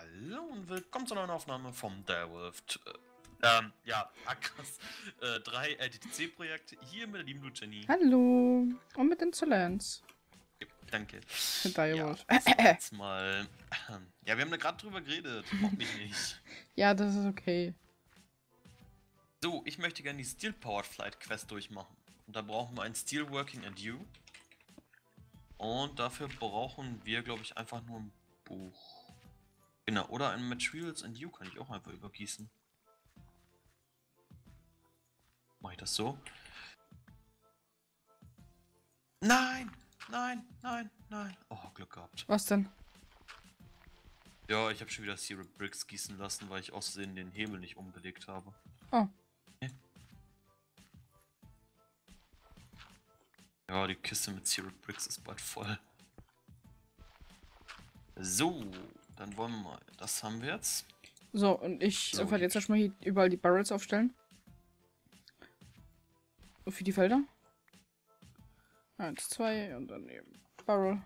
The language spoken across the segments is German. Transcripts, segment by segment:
Hallo und willkommen zu einer neuen Aufnahme vom Direwolf. Akras 3 LTTC-Projekt hier mit der lieben Jenny. Hallo und mit Insolence. Danke. Direwolf. Jetzt mal. Ja, wir haben da gerade drüber geredet. Mock mich nicht. Ja, das ist okay. So, ich möchte gerne die Steel Powered Flight Quest durchmachen. Und da brauchen wir ein Steelworking and You. Und dafür brauchen wir, glaube ich, einfach nur ein Buch. Genau, oder ein Materials and You kann ich auch einfach übergießen. Mache ich das so? Nein! Nein, nein, nein. Oh, Glück gehabt. Was denn? Ja, ich habe schon wieder Syrup Bricks gießen lassen, weil ich aus Versehen den Hebel nicht umgelegt habe. Oh. Ja, die Kiste mit Syrup Bricks ist bald voll. So, dann wollen wir mal. Das haben wir jetzt. So, und ich So, werde jetzt erstmal hier überall die Barrels aufstellen. Für die Felder. 1, 2 und dann eben Barrel.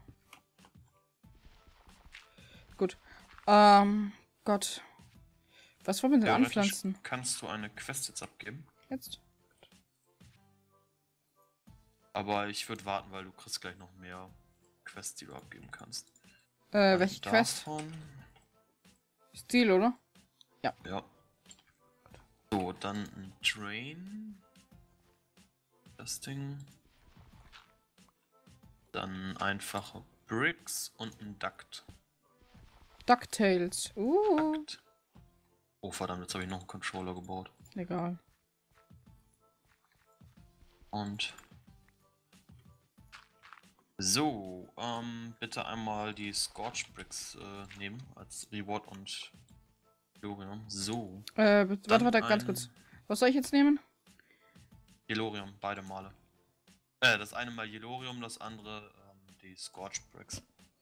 Gut. Gott. Was wollen wir denn anpflanzen? Kannst du eine Quest jetzt abgeben? Jetzt? Aber ich würde warten, weil du kriegst gleich noch mehr Quests, die du abgeben kannst. Welche Quest? Stil, oder? Ja. Ja. So, dann ein Drain. Das Ding. Dann einfache Bricks und ein Duct. DuckTales. Duct. Oh verdammt, jetzt habe ich noch einen Controller gebaut. Egal. Und so, bitte einmal die Scorch Bricks nehmen als Reward und Yellorium. So. Warte, ganz kurz. Was soll ich jetzt nehmen? Yellorium, beide Male. Das eine mal Yellorium, das andere die Scorch Bricks.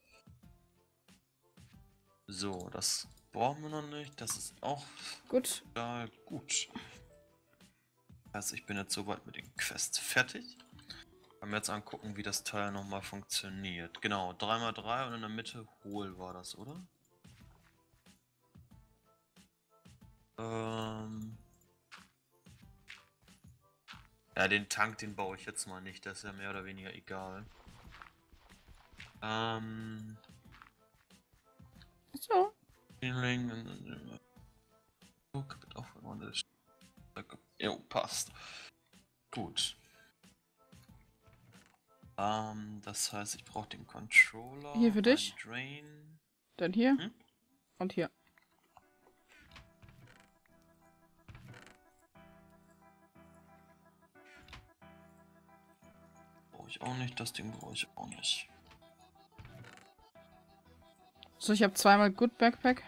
So, das brauchen wir noch nicht. Das ist auch gut. Gut. Also ich bin jetzt soweit mit den Quests fertig. Können wir jetzt angucken, wie das Teil nochmal funktioniert. Genau, 3x3 und in der Mitte hohl war das, oder? Ja, den Tank, den baue ich jetzt mal nicht. Das ist ja mehr oder weniger egal. So. Jo, passt. Gut. Das heißt, ich brauche den Controller. Hier für dich. Drain. Dann hier. Und hier. Brauche ich auch nicht. Das Ding brauche ich auch nicht. So, ich habe zweimal Good Backpack.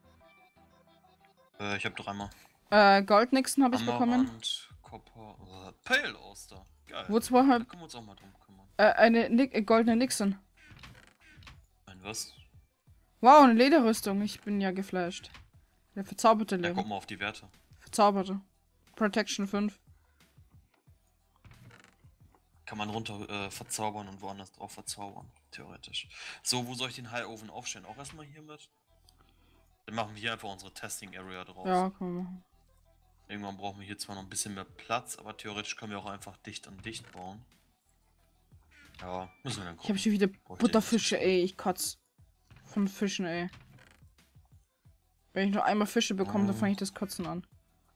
Ich habe dreimal. Goldnixon habe ich bekommen. Copper, Pale Oster. Geil. Wozu haben Da können wir uns auch mal drum kümmern. eine goldene Nixon. Ein was? Wow, eine Lederrüstung. Ich bin ja geflasht. Der verzauberte Leder. Ja, guck mal auf die Werte. Verzauberte. Protection 5. Kann man runter verzaubern und woanders drauf verzaubern. Theoretisch. So, wo soll ich den High Oven aufstellen? Auch erstmal hier mit? Dann machen wir hier einfach unsere Testing Area drauf. Ja, können wir machen. Irgendwann brauchen wir hier zwar noch ein bisschen mehr Platz, aber theoretisch können wir auch einfach dicht an dicht bauen. Ja, müssen wir dann gucken. Ich habe schon wieder Butterfische, ey. Ich kotz. Von Fischen, ey. Wenn ich nur einmal Fische bekomme, dann fange ich das Kotzen an.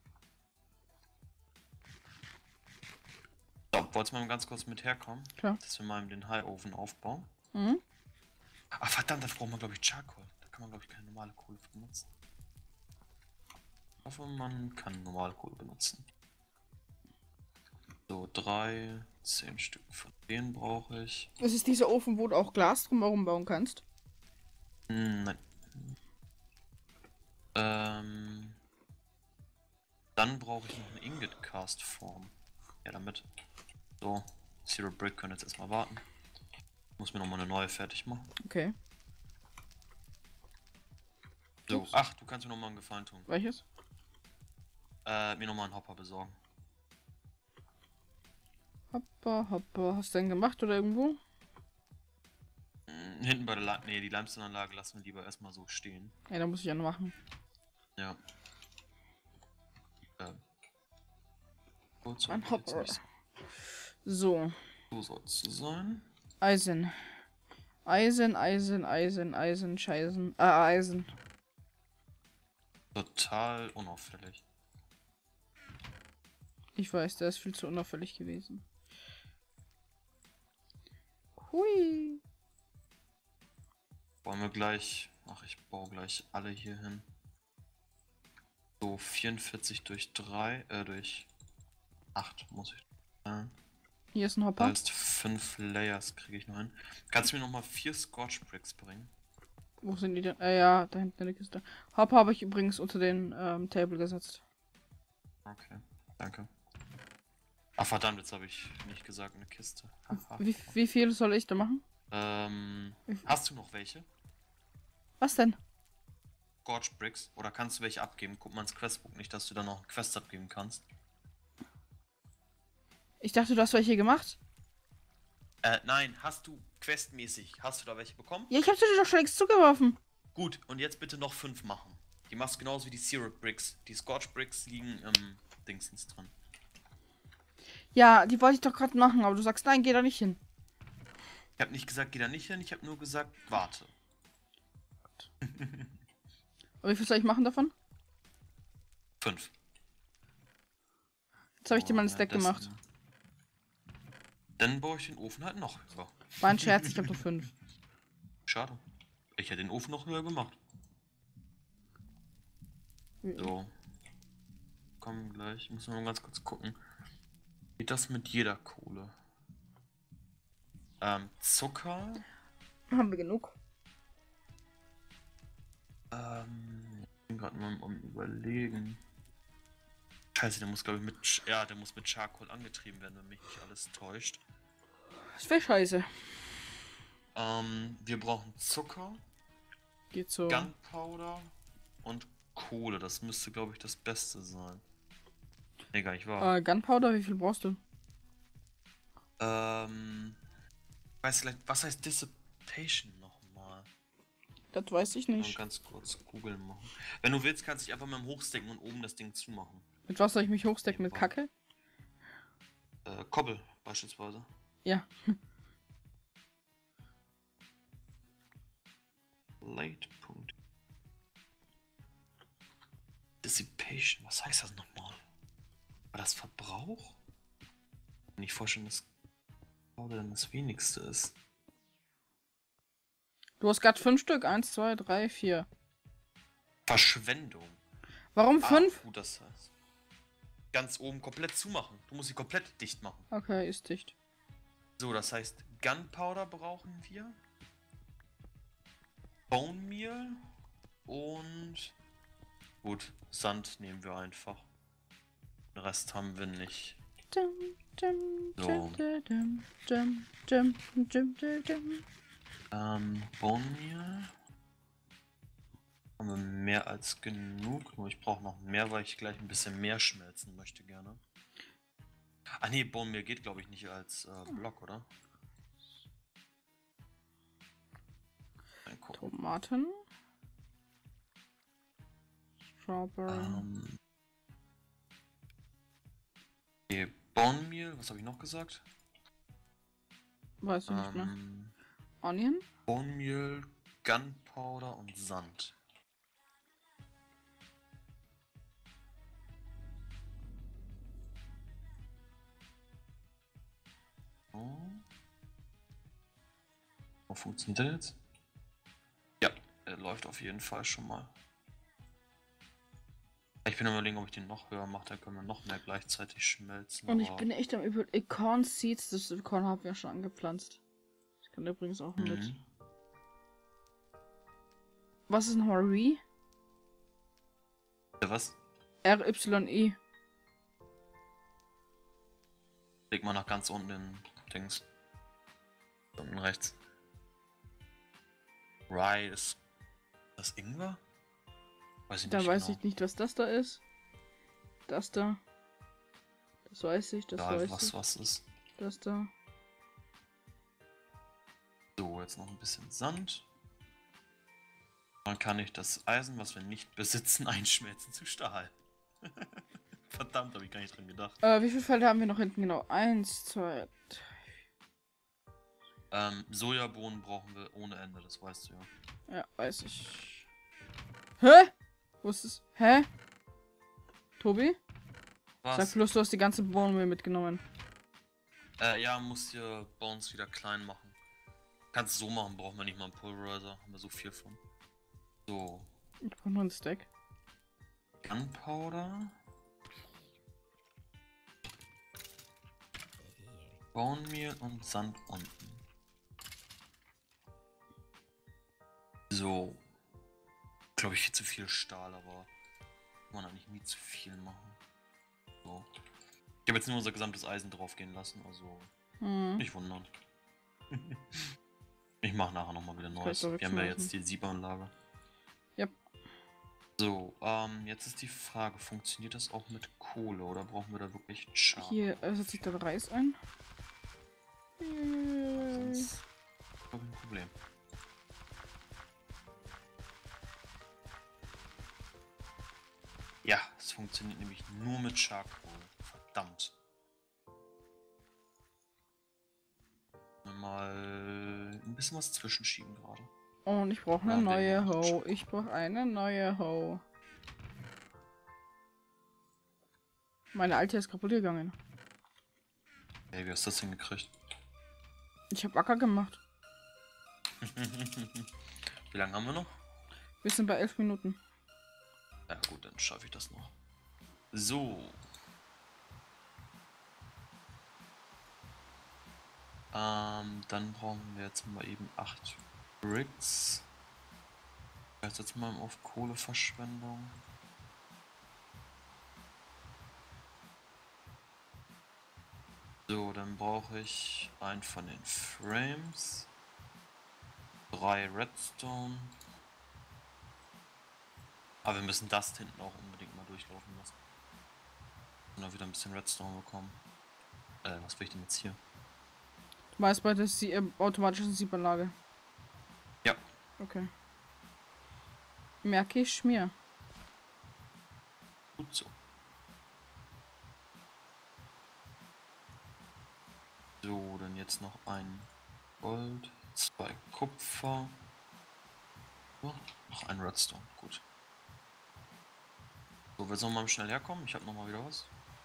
So, wolltest du mal ganz kurz mit herkommen? Klar. Dass wir mal den High Oven aufbauen. Mhm. Ach verdammt, da braucht man glaube ich Charcoal. Da kann man glaube ich keine normale Kohle benutzen. Ich hoffe, man kann normale Kohle benutzen. So, 10 Stück von denen brauche ich. Das ist dieser Ofen, wo du auch Glas drumherum bauen kannst? Nein. Dann brauche ich noch eine Ingot Cast Form. Ja, damit. So, Zero Brick können jetzt erstmal warten. Ich muss mir nochmal eine neue fertig machen. Okay. So, Ups. ach, du kannst mir nochmal einen Gefallen tun. Welches? Mir nochmal einen Hopper besorgen. Hopper, hopper. Hast du den gemacht oder irgendwo? Hinten bei der nee, die Limestone-Anlage lassen wir lieber erstmal so stehen. Ja, da muss ich ja noch machen. Ja. Kurz Ein Hopper. So. So soll es sein. Eisen. Eisen, Scheißen. Eisen. Total unauffällig. Ich weiß, der ist viel zu unauffällig gewesen. Hui. Wollen wir gleich... Ach, ich baue gleich alle hier hin. So, 44 durch 3, durch 8 muss ich sagen. Hier ist ein Hopper. Das heißt, 5 Layers kriege ich noch hin. Kannst du mir nochmal 4 Scorch Bricks bringen? Wo sind die denn? Ja, da hinten in der Kiste. Hopper habe ich übrigens unter den Table gesetzt. Okay, danke. Ach verdammt, jetzt habe ich nicht gesagt, eine Kiste. Wie viel soll ich da machen? Hast du noch welche? Was denn? Scorch Bricks? Oder kannst du welche abgeben? Guck mal ins Questbook, nicht, dass du da noch Quest abgeben kannst. Ich dachte, du hast welche gemacht. Nein, hast du questmäßig, hast du da welche bekommen? Ja, ich hab sie dir doch schon längst zugeworfen. Gut, und jetzt bitte noch 5 machen. Die machst du genauso wie die Syrup Bricks. Die Scorch Bricks liegen im Dingsens drin. Ja, die wollte ich doch gerade machen, aber du sagst, nein, geh da nicht hin. Ich habe nicht gesagt, geh da nicht hin, ich habe nur gesagt, warte. Aber wie viel soll ich machen davon? 5. Jetzt habe ich dir mal ein Stack gemacht. Dann baue ich den Ofen halt noch höher. War ein Scherz, ich habe nur 5. Schade. Ich hätte den Ofen noch höher gemacht. So. Komm gleich. Müssen wir mal ganz kurz gucken. Geht das mit jeder Kohle? Zucker. Haben wir genug? Ich bin gerade mal am Überlegen. Scheiße, der muss glaube ich mit... Ja, der muss mit Charcoal angetrieben werden, wenn mich nicht alles täuscht. Das wäre scheiße. Wir brauchen Zucker. Geht so. Gunpowder und Kohle. Das müsste glaube ich das Beste sein. Nee, gar nicht wahr. Gunpowder, wie viel brauchst du? Weißt du, was heißt Dissipation nochmal? Das weiß ich Mal nicht. ganz kurz googeln machen. Wenn du willst, kannst du dich einfach mit dem Hochstecken und oben das Ding zumachen. Mit was soll ich mich hochstecken? Mit Kacke? Kobbel beispielsweise. Ja. Late. Punkt. Dissipation, was heißt das nochmal? War das Verbrauch? Kann ich vorstellen, dass dann das wenigste ist. Du hast gerade 5 Stück. 1, 2, 3, 4. Verschwendung. Warum 5? Gut, das heißt. Ganz oben komplett zumachen. Du musst sie komplett dicht machen. Okay, ist dicht. So, das heißt, Gunpowder brauchen wir. Bone Meal und gut, Sand nehmen wir einfach. Den Rest haben wir nicht. So. Bone Meal haben wir mehr als genug, nur ich brauche noch mehr, weil ich gleich ein bisschen mehr schmelzen möchte gerne. Ah ne, Bone Meal geht glaube ich nicht als Block, oder? Tomaten. Strawberry. Okay, Bone Meal, was habe ich noch gesagt? Weiß ich nicht mehr. Onion? Bone Meal, Gunpowder und Sand. Wo funktioniert der jetzt? Ja, er läuft auf jeden Fall schon mal. Ich bin am Überlegen, ob ich den noch höher mache, dann können wir noch mehr gleichzeitig schmelzen. Und ich bin echt am Überlegen. Corn Seeds, das Korn haben wir schon angepflanzt. Ich kann übrigens auch mit. Was ist nochmal Re? Was? RYE. Leg mal nach ganz unten in Dings. Unten rechts. Rye ist das Ingwer? Weiß ich Da nicht weiß genau. ich nicht, was das da ist. Das da. Das weiß ich, das Ja, weiß ich. was ist. Das da. So, jetzt noch ein bisschen Sand. Dann kann ich das Eisen, was wir nicht besitzen, einschmelzen zu Stahl. Verdammt, habe ich gar nicht dran gedacht. Wie viele Felder haben wir noch hinten? Genau. 1, 2. Sojabohnen brauchen wir ohne Ende, das weißt du ja. Ja, weiß ich. Hä? Wo ist es? Hä? Tobi? Sag Was? bloß, du hast die ganze Bohnenmehl mitgenommen. Ja, musst dir Bones wieder klein machen. Kannst du so machen, brauchen wir nicht mal einen Pulverizer. Haben wir so viel von. So. Ich brauche nur ein Stack. Gunpowder. Bonemehl und Sand unten. So. Glaube ich viel zu viel Stahl, aber kann man eigentlich nie zu viel machen. So. Ich habe jetzt nur unser gesamtes Eisen drauf gehen lassen, also nicht wundern. Ich mache nachher nochmal wieder Neues. Wir haben ja jetzt die Sieberanlage. Yep. So, jetzt ist die Frage, funktioniert das auch mit Kohle oder brauchen wir da wirklich Char? Hier setze ich den Reis ein. Sonst habe ich ein Problem. Ja, es funktioniert nämlich nur mit Charcoal. Verdammt. Mal ein bisschen was zwischenschieben gerade. Und ich brauche eine neue Hoe. Ich brauche eine neue Hoe. Meine alte ist kaputt gegangen. Hey, wie hast du das hingekriegt? Ich habe Acker gemacht. Wie lange haben wir noch? Wir sind bei 11 Minuten. Ja gut, dann schaffe ich das noch. So. Dann brauchen wir jetzt mal eben 8 Bricks. Ich weiß jetzt mal auf Kohleverschwendung. So, dann brauche ich einen von den Frames. 3 Redstone. Aber wir müssen das hinten auch unbedingt mal durchlaufen lassen. Und dann wieder ein bisschen Redstone bekommen. Was will ich denn jetzt hier? Du weißt bei der automatischen Siebanlage. Ja. Okay. Merke ich mir. Gut so. So, dann jetzt noch ein Gold, 2 Kupfer. Oh, noch ein Redstone, gut. So, wir sollen mal schnell herkommen. Ich habe noch mal wieder was.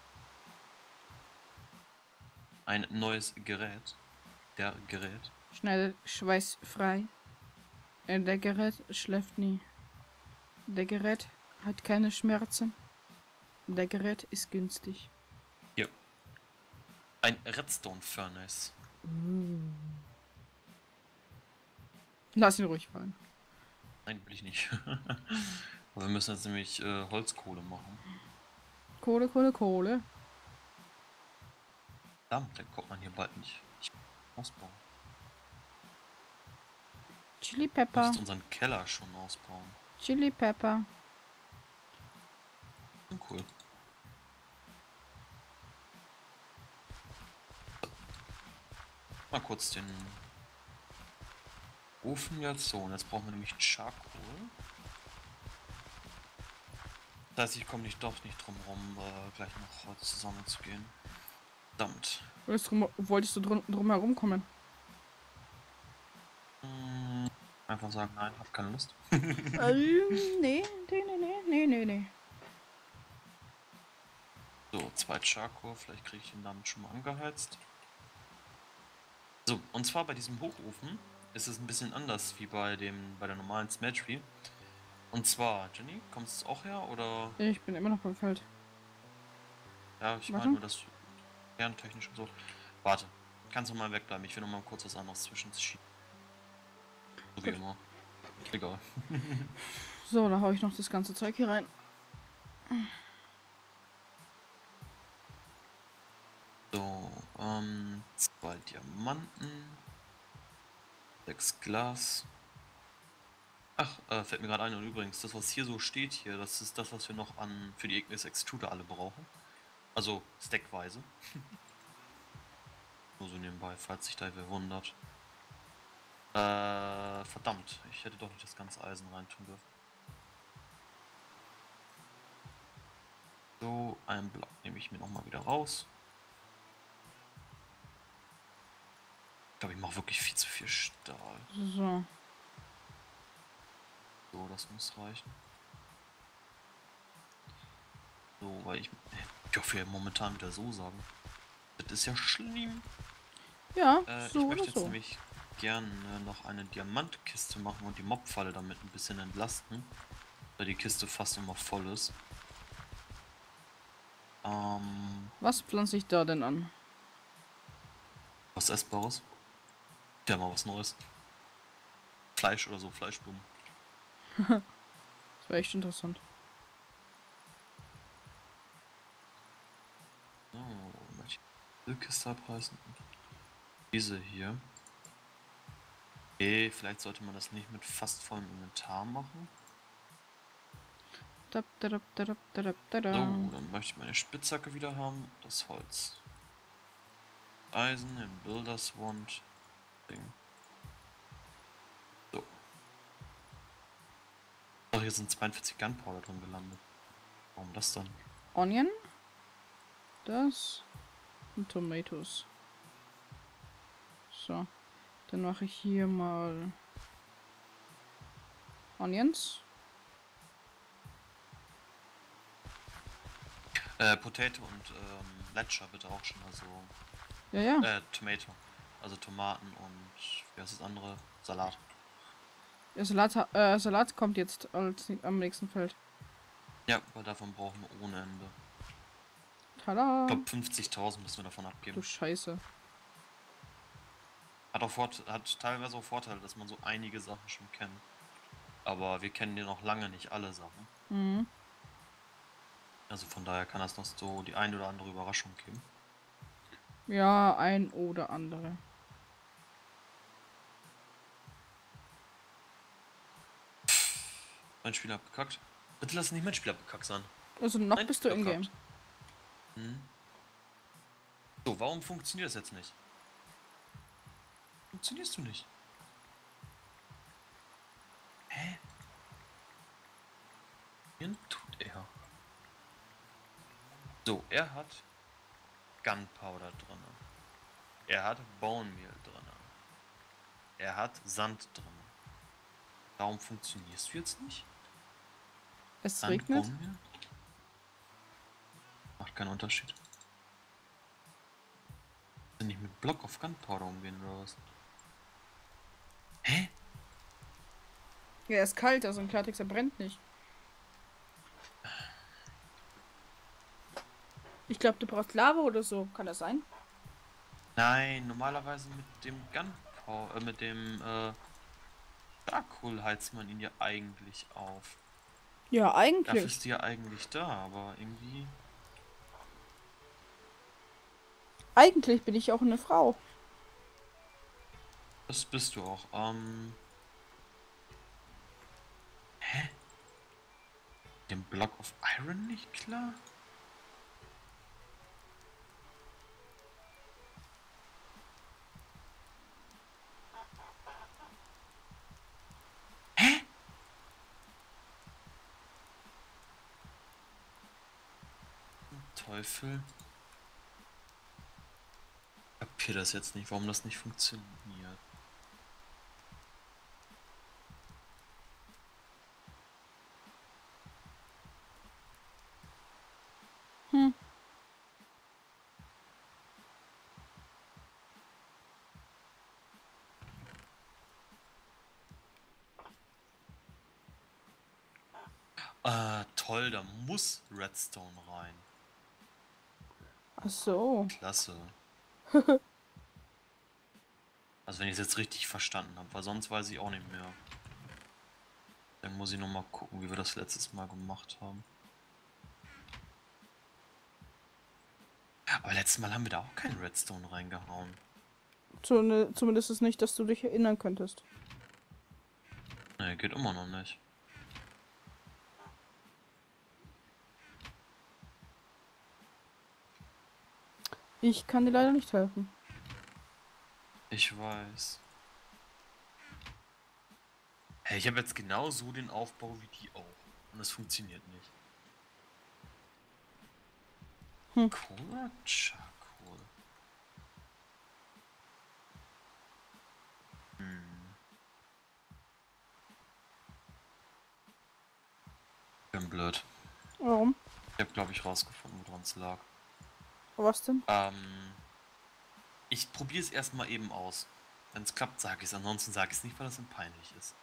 Ein neues Gerät. Der Gerät. Schnell, schweißfrei. Der Gerät schläft nie. Der Gerät hat keine Schmerzen. Der Gerät ist günstig. Hier. Ein Redstone Furnace. Lass ihn ruhig fallen. Nein, will ich nicht. Aber wir müssen jetzt nämlich Holzkohle machen. Kohle, Kohle, Kohle. Verdammt, dann kommt man hier bald nicht. Ich ausbauen. Chili Ich Pepper. muss unseren Keller schon ausbauen. Chili Pepper. Cool. Mal kurz den Ofen jetzt so. Und jetzt brauchen wir nämlich Charcoal. Das heißt, ich komme doch nicht drum rum, gleich noch heute zusammenzugehen. Verdammt. Wolltest du drum herum kommen? Einfach sagen, nein, hab keine Lust. Nee. So, 2 Charcoal, vielleicht kriege ich ihn damit schon mal angeheizt. So, und zwar bei diesem Hochofen ist es ein bisschen anders wie bei der normalen Smeltery. Und zwar, Jenny, kommst du auch her oder? Ich bin immer noch beim Feld. Ja, ich meine nur das kerntechnisch und so. Warte, kannst du mal wegbleiben, ich will noch mal kurz was anderes zwischenschieben. So wie immer. Egal. So, da hau ich noch das ganze Zeug hier rein. So, 2 Diamanten, 6 Glas. Ach, fällt mir gerade ein, und übrigens, das was hier so steht hier, das ist das, was wir noch für die Ignis Extruder alle brauchen. Also stackweise. Nur so nebenbei, falls sich da wer wundert. Verdammt. Ich hätte doch nicht das ganze Eisen reintun dürfen. So, einen Block nehme ich mir nochmal wieder raus. Ich glaube, ich mache wirklich viel zu viel Stahl. So. So, das muss reichen. So, weil ich hoffe ja momentan wieder so sagen. Das ist ja schlimm. Ja, Ich so möchte oder jetzt so. nämlich gerne noch eine Diamantkiste machen und die Mobfalle damit ein bisschen entlasten. Da die Kiste fast immer voll ist. Was pflanze ich da denn an? Was Essbares? Ja, mal was Neues. Fleisch oder so, Fleischblumen. Das wäre echt interessant. So, möchte ich diese Kiste abreißen. Diese hier. Okay, vielleicht sollte man das nicht mit fast vollem Inventar machen. Dap, dadap, dadap, dadap, dadap. So, dann möchte ich meine Spitzhacke wieder haben. Das Holz. Eisen, den Builders Wand. Ding. So. Ach, hier sind 42 Gunpowder drin gelandet. Warum das dann? Onion. Das. Und Tomatoes. So. Dann mache ich hier mal Onions. Potato und Ledger bitte auch schon, also Ja, ja. Tomato. Also Tomaten und wie heißt das andere? Salat. Der Salat kommt jetzt am nächsten Feld. Ja, weil davon brauchen wir ohne Ende. Tada. Ich glaube 50.000 müssen wir davon Du abgeben. Scheiße. Hat teilweise auch Vorteile, dass man so einige Sachen schon kennt. Aber wir kennen ja noch lange nicht alle Sachen. Mhm. Also von daher kann das noch so die ein oder andere Überraschung geben. Ja, ein oder andere. Mein Spieler abgekackt. Bitte lass nicht mein Spieler abgekackt sein. Also noch Nein, bist du im Game. abgekackt. So, warum funktioniert das jetzt nicht? Funktionierst du nicht? Hä? Was tut er? So, er hat Gunpowder drin. Er hat Bone Meal drin. Er hat Sand drin. Warum funktionierst du jetzt nicht? Es Sand, regnet. Bone Meal? Macht keinen Unterschied. Wenn ich mit Block auf Gunpowder umgehen oder was? Hä? Ja, er ist kalt, also ein Klartext, er brennt nicht. Ich glaube, du brauchst Lava oder so. Kann das sein? Nein, normalerweise mit dem Gunpowder, mit dem Charcoal heizt man ihn ja eigentlich auf. Ja, Dafür eigentlich. ist die ja eigentlich da, aber irgendwie. Eigentlich bin ich auch eine Frau. Das bist du auch. Hä? Dem Block of Iron nicht klar? Hä? Teufel. Ich kapier das jetzt nicht, warum das nicht funktioniert. Hm. Toll, da muss Redstone rein. Ach so. Klasse. Also wenn ich es jetzt richtig verstanden habe, weil sonst weiß ich auch nicht mehr. Dann muss ich noch mal gucken, wie wir das letztes Mal gemacht haben. Aber letztes Mal haben wir da auch keinen Redstone reingehauen. Zumindest ist nicht, dass du dich erinnern könntest. Ne, geht immer noch nicht. Ich kann dir leider nicht helfen. Ich weiß. Hey, ich habe jetzt genau so den Aufbau wie die auch. Und das funktioniert nicht. Cool oder Charcoal? Bin blöd. Warum? Ich habe, glaube ich, rausgefunden, woran es lag. Was denn? Ich probiere es erstmal eben aus. Wenn es klappt, sage ich es. Ansonsten sage ich es nicht, weil das dann peinlich ist.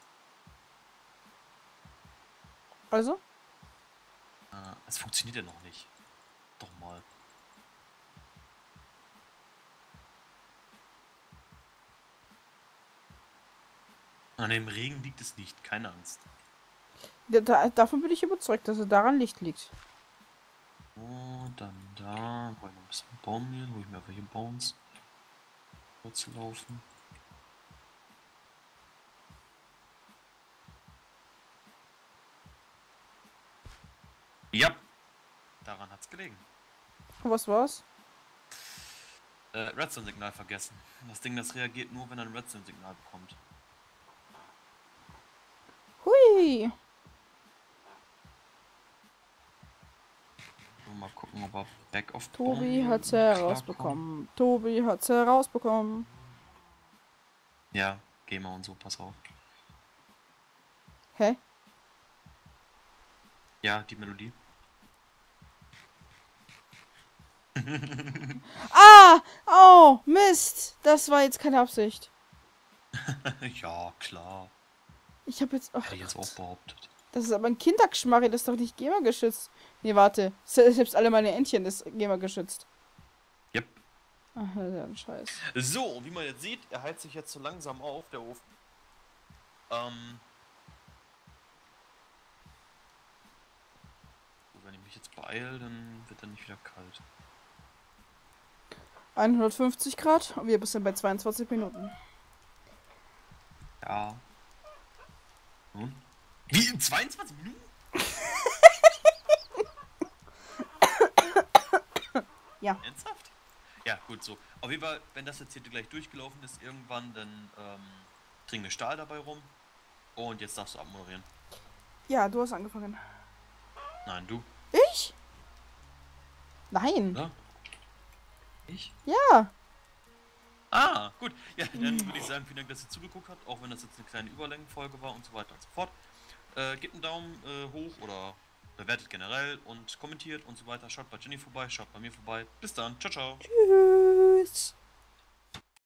Also? Es funktioniert ja noch nicht. Doch mal. An dem Regen liegt es nicht, keine Angst. Davon bin ich überzeugt, dass es daran Licht liegt. Und dann da. Brauche ich noch ein bisschen Baummehl. Hol ich mir welche Bones. Zu laufen. Ja, daran hat's gelegen. Was war's? Redstone-Signal vergessen. Das Ding, das reagiert nur, wenn er ein Redstone-Signal bekommt. Hui! Mal gucken, ob er Back of Tobi hat's herausbekommen. Tobi hat's herausbekommen. Ja, Gamer und so, pass auf. Hä? Ja, die Melodie. Ah! Oh, Mist! Das war jetzt keine Absicht. Ja, klar. Ich habe jetzt. Oh, Hätte ich jetzt auch behauptet. das ist aber ein Kindergeschmarri, das ist doch nicht GEMA-geschützt. Nee, warte. Selbst alle meine Entchen ist GEMA-geschützt. Yep. Ach, das ist ja ein Scheiß. So, wie man jetzt sieht, er heizt sich jetzt so langsam auf, der Ofen. Wenn ich mich jetzt beeile, dann wird er nicht wieder kalt. 150 Grad und wir sind bei 22 Minuten. Ja. Nun? Wie in 22 Minuten? Ja. Ernsthaft? Ja, gut so. Auf jeden Fall, wenn das jetzt hier gleich durchgelaufen ist, irgendwann, dann kriegen wir Stahl dabei rum. Und jetzt darfst du abmoderieren. Ja, du hast angefangen. Nein, du. Ich? Nein. Oder? Ich? Ja. Ah, gut. Ja, dann würde ich sagen, vielen Dank, dass ihr zugeguckt habt, auch wenn das jetzt eine kleine Überlängenfolge war und so weiter und so fort. Gebt einen Daumen hoch oder bewertet generell und kommentiert und so weiter. Schaut bei Jenny vorbei, schaut bei mir vorbei. Bis dann. Ciao, ciao. Tschüss.